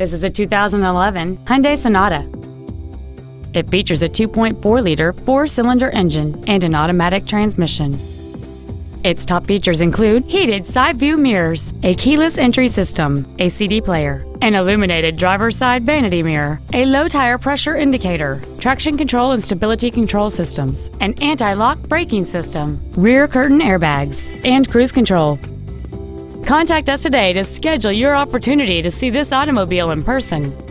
This is a 2011 Hyundai Sonata. It features a 2.4-liter four-cylinder engine and an automatic transmission. Its top features include heated side-view mirrors, a keyless entry system, a CD player, an illuminated driver's side vanity mirror, a low tire pressure indicator, traction control and stability control systems, an anti-lock braking system, rear curtain airbags, and cruise control. Contact us today to schedule your opportunity to see this automobile in person.